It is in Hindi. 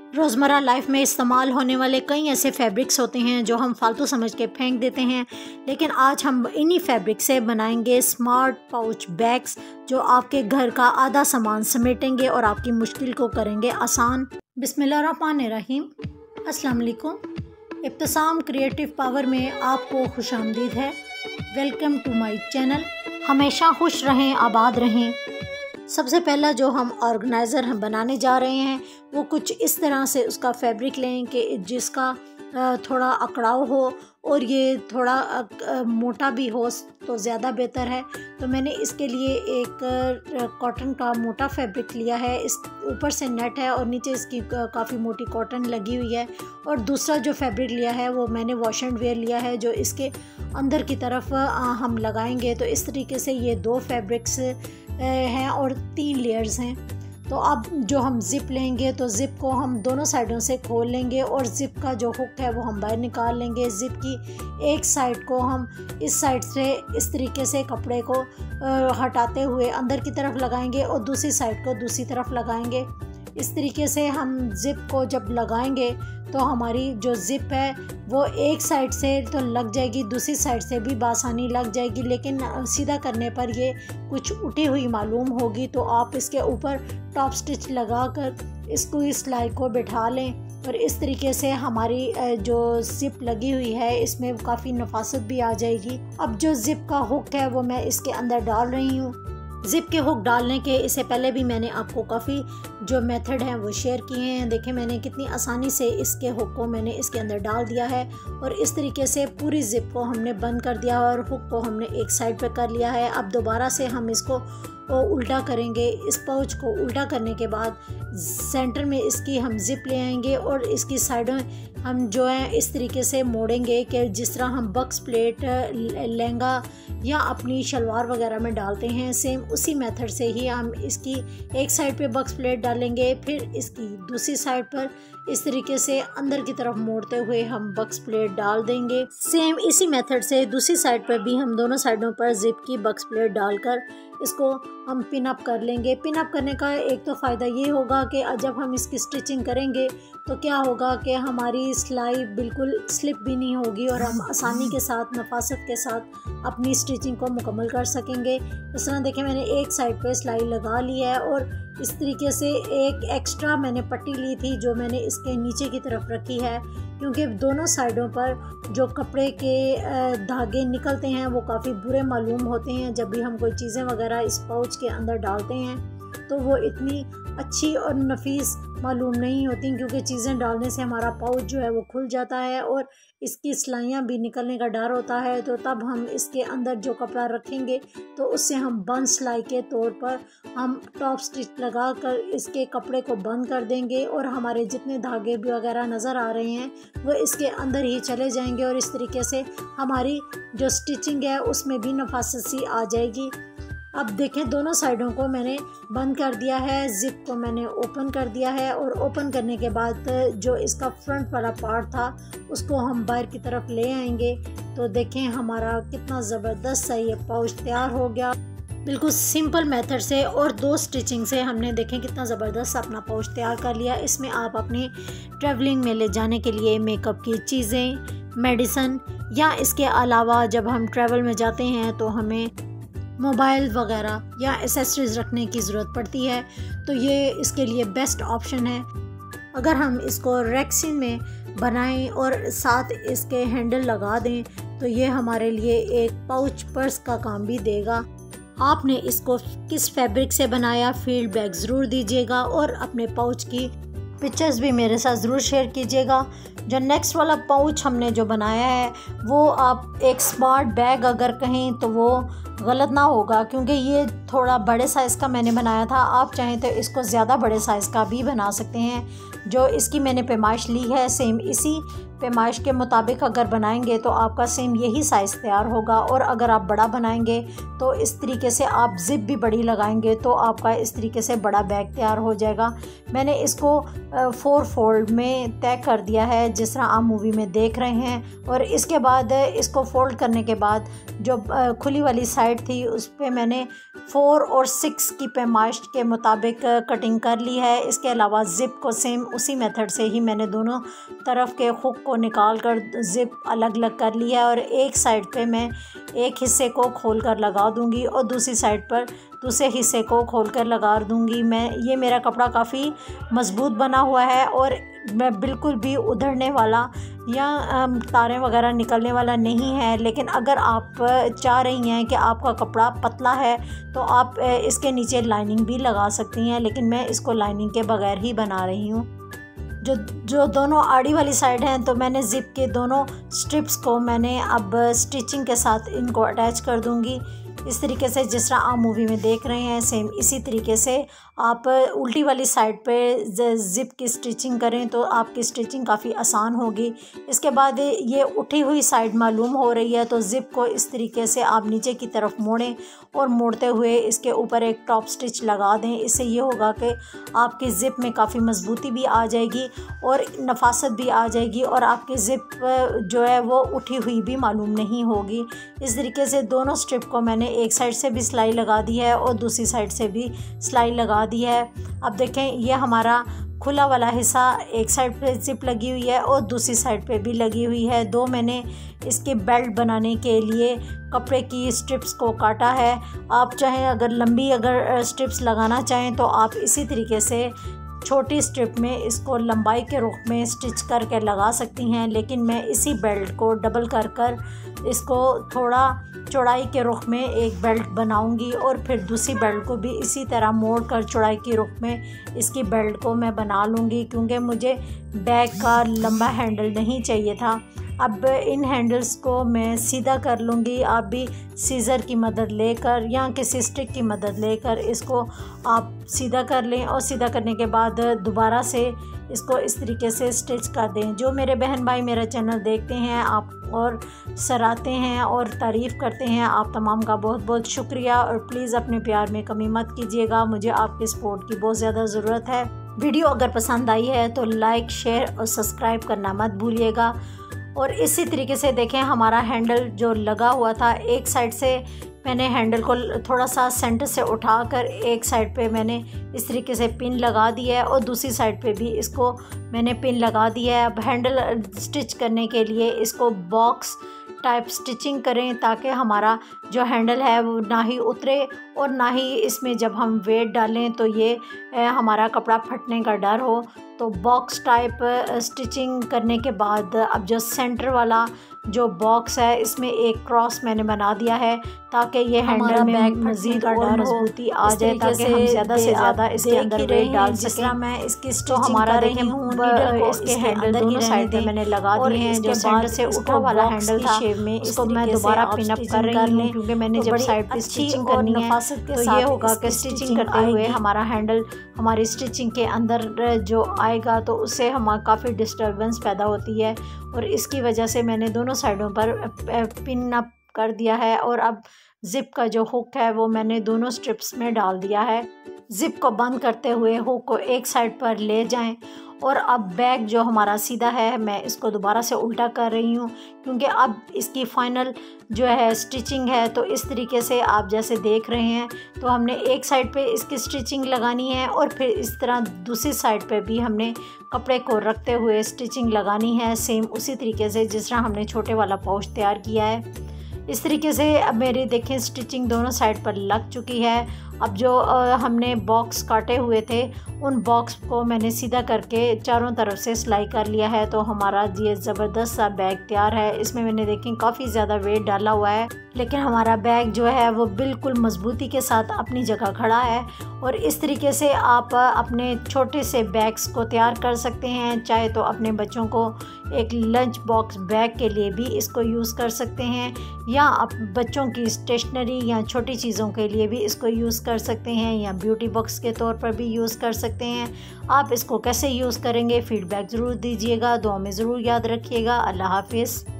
रोज़मर्रा लाइफ में इस्तेमाल होने वाले कई ऐसे फैब्रिक्स होते हैं जो हम फालतू समझ के फेंक देते हैं, लेकिन आज हम इन्हीं फैब्रिक से बनाएंगे स्मार्ट पाउच बैग्स जो आपके घर का आधा सामान समेटेंगे और आपकी मुश्किल को करेंगे आसान। बिस्मिल्लाहिर्रहमानिर्रहीम। अस्सलाम वालेकुम। इब्तिसाम क्रिएटिव पावर में आपको खुशामदीद है। Welcome to my channel. हमेशा खुश रहें, आबाद रहें। सबसे पहला जो हम ऑर्गेनाइज़र हम बनाने जा रहे हैं वो कुछ इस तरह से उसका फैब्रिक लें कि जिसका थोड़ा अकड़ाव हो और ये थोड़ा मोटा भी हो तो ज़्यादा बेहतर है। तो मैंने इसके लिए एक कॉटन का मोटा फैब्रिक लिया है। इस ऊपर से नेट है और नीचे इसकी काफ़ी मोटी कॉटन लगी हुई है। और दूसरा जो फैब्रिक लिया है वो मैंने वॉश एंड वेयर लिया है जो इसके अंदर की तरफ हम लगाएंगे। तो इस तरीके से ये दो फैब्रिक्स हैं और 3 लेयर्स हैं। तो अब जो हम ज़िप लेंगे तो ज़िप को हम दोनों साइडों से खोल लेंगे और ज़िप का जो हुक है वो हम बाहर निकाल लेंगे। ज़िप की एक साइड को हम इस साइड से इस तरीके से कपड़े को हटाते हुए अंदर की तरफ लगाएंगे और दूसरी साइड को दूसरी तरफ लगाएंगे। इस तरीके से हम ज़िप को जब लगाएंगे तो हमारी जो ज़िप है वो एक साइड से तो लग जाएगी, दूसरी साइड से भी बासानी लग जाएगी, लेकिन सीधा करने पर ये कुछ उठी हुई मालूम होगी। तो आप इसके ऊपर टॉप स्टिच लगाकर इसको इस सिलाई को बिठा लें और इस तरीके से हमारी जो ज़िप लगी हुई है इसमें काफ़ी नफासत भी आ जाएगी। अब जो ज़िप का हुक है वो मैं इसके अंदर डाल रही हूँ। ज़िप के हुक डालने के इससे पहले भी मैंने आपको काफ़ी जो मेथड हैं वो शेयर किए हैं। देखें मैंने कितनी आसानी से इसके हुक को मैंने इसके अंदर डाल दिया है और इस तरीके से पूरी ज़िप को हमने बंद कर दिया और हुक को हमने एक साइड पे कर लिया है। अब दोबारा से हम इसको उल्टा करेंगे। इस पाउच को उल्टा करने के बाद सेंटर में इसकी हम ज़िप ले आएंगे और इसकी साइडों हम जो है इस तरीके से मोड़ेंगे कि जिस तरह हम बक्स प्लेट लहंगा या अपनी शलवार वगैरह में डालते हैं, सेम उसी मेथड से ही हम इसकी एक साइड पे बक्स प्लेट डालेंगे, फिर इसकी दूसरी साइड पर इस तरीके से अंदर की तरफ मोड़ते हुए हम बक्स प्लेट डाल देंगे। सेम इसी मेथड से दूसरी साइड पर भी हम दोनों साइडों पर ज़िप की बक्स प्लेट डालकर इसको हम पिन अप कर लेंगे। पिन अप करने का एक तो फ़ायदा ये होगा कि जब हम इसकी स्टिचिंग करेंगे तो क्या होगा कि हमारी सिलाई बिल्कुल स्लिप भी नहीं होगी और हम आसानी के साथ नफासत के साथ अपनी स्टिचिंग को मुकम्मल कर सकेंगे। इस तरह देखें मैंने एक साइड पे सिलाई लगा ली है और इस तरीके से एक एक्स्ट्रा मैंने पट्टी ली थी जो मैंने इसके नीचे की तरफ रखी है, क्योंकि दोनों साइडों पर जो कपड़े के धागे निकलते हैं वो काफ़ी बुरे मालूम होते हैं। जब भी हम कोई चीज़ें वगैरह इस पाउच के अंदर डालते हैं तो वो इतनी अच्छी और नफीस मालूम नहीं होती, क्योंकि चीज़ें डालने से हमारा पाउच जो है वो खुल जाता है और इसकी सिलाइयाँ भी निकलने का डर होता है। तो तब हम इसके अंदर जो कपड़ा रखेंगे तो उससे हम बंद सिलाई के तौर पर हम टॉप स्टिच लगा कर इसके कपड़े को बंद कर देंगे और हमारे जितने धागे भी वगैरह नज़र आ रहे हैं वो इसके अंदर ही चले जाएंगे और इस तरीके से हमारी जो स्टिचिंग है उसमें भी नफासत सी आ जाएगी। अब देखें दोनों साइडों को मैंने बंद कर दिया है, ज़िप को मैंने ओपन कर दिया है और ओपन करने के बाद जो इसका फ्रंट वाला पार्ट था उसको हम बाहर की तरफ ले आएंगे। तो देखें हमारा कितना ज़बरदस्त सा ये पाउच तैयार हो गया। बिल्कुल सिंपल मेथड से और 2 स्टिचिंग से हमने देखें कितना ज़बरदस्त अपना पाउच तैयार कर लिया। इसमें आप अपनी ट्रैवलिंग में ले जाने के लिए मेकअप की चीज़ें, मेडिसन या इसके अलावा जब हम ट्रैवल में जाते हैं तो हमें मोबाइल वगैरह या एसेसरीज रखने की ज़रूरत पड़ती है, तो ये इसके लिए बेस्ट ऑप्शन है। अगर हम इसको रेक्सिन में बनाएं और साथ इसके हैंडल लगा दें तो ये हमारे लिए एक पाउच पर्स का काम भी देगा। आपने इसको किस फैब्रिक से बनाया फीडबैक ज़रूर दीजिएगा और अपने पाउच की पिक्चर्स भी मेरे साथ ज़रूर शेयर कीजिएगा। जो नेक्स्ट वाला पाउच हमने जो बनाया है वो आप एक स्मार्ट बैग अगर कहें तो वो गलत ना होगा, क्योंकि ये थोड़ा बड़े साइज़ का मैंने बनाया था। आप चाहें तो इसको ज़्यादा बड़े साइज़ का भी बना सकते हैं। जो इसकी मैंने पैमाइश ली है सेम इसी पैमाइश के मुताबिक अगर बनाएंगे तो आपका सेम यही साइज़ तैयार होगा। और अगर आप बड़ा बनाएंगे तो इस तरीके से आप ज़िप भी बड़ी लगाएंगे तो आपका इस तरीके से बड़ा बैग तैयार हो जाएगा। मैंने इसको 4 फोल्ड में तय कर दिया है जिस तरह आप मूवी में देख रहे हैं। और इसके बाद इसको फोल्ड करने के बाद जो खुली वाली साइड थी उस पे मैंने 4 और 6 की पैमाइश के मुताबिक कटिंग कर ली है। इसके अलावा ज़िप को सेम उसी मेथड से ही मैंने दोनों तरफ के हुक को निकाल कर ज़िप अलग अलग कर लिया है और एक साइड पे मैं एक हिस्से को खोल कर लगा दूंगी और दूसरी साइड पर दूसरे हिस्से को खोल कर लगा दूंगी। ये मेरा कपड़ा काफ़ी मज़बूत बना हुआ है और मैं बिल्कुल भी उधड़ने वाला या तारें वगैरह निकलने वाला नहीं है। लेकिन अगर आप चाह रही हैं कि आपका कपड़ा पतला है तो आप इसके नीचे लाइनिंग भी लगा सकती हैं, लेकिन मैं इसको लाइनिंग के बगैर ही बना रही हूँ। जो दोनों आड़ी वाली साइड हैं तो मैंने ज़िप के दोनों स्ट्रिप्स को मैंने अब स्टिचिंग के साथ इनको अटैच कर दूँगी। इस तरीके से जिस तरह आप मूवी में देख रहे हैं सेम इसी तरीके से आप उल्टी वाली साइड पे ज़िप की स्टिचिंग करें तो आपकी स्टिचिंग काफ़ी आसान होगी। इसके बाद ये उठी हुई साइड मालूम हो रही है तो ज़िप को इस तरीके से आप नीचे की तरफ मोड़ें और मोड़ते हुए इसके ऊपर एक टॉप स्टिच लगा दें। इससे ये होगा कि आपकी ज़िप में काफ़ी मजबूती भी आ जाएगी और नफासत भी आ जाएगी और आपकी ज़िप जो है वो उठी हुई भी मालूम नहीं होगी। इस तरीके से दोनों स्ट्रिप को मैंने एक साइड से भी सिलाई लगा दी है और दूसरी साइड से भी सिलाई लगा दी है। अब देखें ये हमारा खुला वाला हिस्सा एक साइड पे ज़िप लगी हुई है और दूसरी साइड पे भी लगी हुई है। दो मैंने इसके बेल्ट बनाने के लिए कपड़े की स्ट्रिप्स को काटा है। आप चाहें अगर लंबी स्ट्रिप्स लगाना चाहें तो आप इसी तरीके से छोटी स्ट्रिप में इसको लंबाई के रुख में स्टिच करके लगा सकती हैं, लेकिन मैं इसी बेल्ट को डबल कर इसको थोड़ा चौड़ाई के रुख में एक बेल्ट बनाऊंगी और फिर दूसरी बेल्ट को भी इसी तरह मोड़ कर चौड़ाई के रुख में इसकी बेल्ट को मैं बना लूँगी, क्योंकि मुझे बैग का लंबा हैंडल नहीं चाहिए था। अब इन हैंडल्स को मैं सीधा कर लूँगी। आप भी सीज़र की मदद लेकर या किसी स्टिक की मदद लेकर इसको आप सीधा कर लें और सीधा करने के बाद दोबारा से इसको इस तरीके से स्टिच कर दें। जो मेरे बहन भाई मेरा चैनल देखते हैं आप और सराहते हैं और तारीफ़ करते हैं, आप तमाम का बहुत बहुत शुक्रिया। और प्लीज़ अपने प्यार में कमी मत कीजिएगा, मुझे आपके सपोर्ट की बहुत ज़्यादा ज़रूरत है। वीडियो अगर पसंद आई है तो लाइक शेयर और सब्सक्राइब करना मत भूलिएगा। और इसी तरीके से देखें हमारा हैंडल जो लगा हुआ था, एक साइड से मैंने हैंडल को थोड़ा सा सेंटर से उठाकर एक साइड पे मैंने इस तरीके से पिन लगा दी है और दूसरी साइड पे भी इसको मैंने पिन लगा दी है। अब हैंडल स्टिच करने के लिए इसको बॉक्स टाइप स्टिचिंग करें ताकि हमारा जो हैंडल है वो ना ही उतरे और ना ही इसमें जब हम वेट डालें तो ये हमारा कपड़ा फटने का डर हो। तो बॉक्स टाइप स्टिचिंग करने के बाद अब जो सेंटर वाला जो बॉक्स है इसमें एक क्रॉस मैंने बना दिया है ताकि ये हैंडल में मज़ीद और मजबूती आ जाए, ताकि हम ज़्यादा से ज़्यादा इसके अंदर वेट डाल सकें। जिस तरह मैं इसकी स्टिचिंग कर रही हूँ इसके हैंडल दोनों साइड पे मैंने लगा दिए हैं। जो सेंटर से उठा वाला हैंडल था इसको मैं दोबारा पिन अप कर रही हूँ, क्योंकि मैंने जब साइड पे स्टिचिंग करनी है तो ये होगा कि स्टिचिंग करते हुए हमारा हैंडल हमारी स्टिचिंग के अंदर जो आएगा तो उससे हमारा काफ़ी डिस्टर्बेंस पैदा होती है और इसकी वजह से मैंने दोनों साइडों पर पिन अप कर दिया है। और अब ज़िप का जो हुक है वो मैंने दोनों स्ट्रिप्स में डाल दिया है। ज़िप को बंद करते हुए हुक को एक साइड पर ले जाएं और अब बैग जो हमारा सीधा है मैं इसको दोबारा से उल्टा कर रही हूँ, क्योंकि अब इसकी फ़ाइनल जो है स्टिचिंग है। तो इस तरीके से आप जैसे देख रहे हैं तो हमने एक साइड पे इसकी स्टिचिंग लगानी है और फिर इस तरह दूसरी साइड पे भी हमने कपड़े को रखते हुए स्टिचिंग लगानी है, सेम उसी तरीके से जिस तरह हमने छोटे वाला पाउच तैयार किया है। इस तरीके से अब मेरी देखें स्टिचिंग दोनों साइड पर लग चुकी है। अब जो हमने बॉक्स काटे हुए थे उन बॉक्स को मैंने सीधा करके चारों तरफ से सिलाई कर लिया है। तो हमारा ये ज़बरदस्त सा बैग तैयार है। इसमें मैंने देखें काफ़ी ज़्यादा वेट डाला हुआ है, लेकिन हमारा बैग जो है वो बिल्कुल मजबूती के साथ अपनी जगह खड़ा है। और इस तरीके से आप अपने छोटे से बैग्स को तैयार कर सकते हैं। चाहे तो अपने बच्चों को एक लंच बॉक्स बैग के लिए भी इसको यूज़ कर सकते हैं, या आप बच्चों की स्टेशनरी या छोटी चीज़ों के लिए भी इसको यूज़ कर सकते हैं, या ब्यूटी बॉक्स के तौर पर भी यूज़ कर सकते हैं। आप इसको कैसे यूज़ करेंगे फीडबैक ज़रूर दीजिएगा, दुआ में ज़रूर याद रखिएगा। अल्लाह हाफिज़।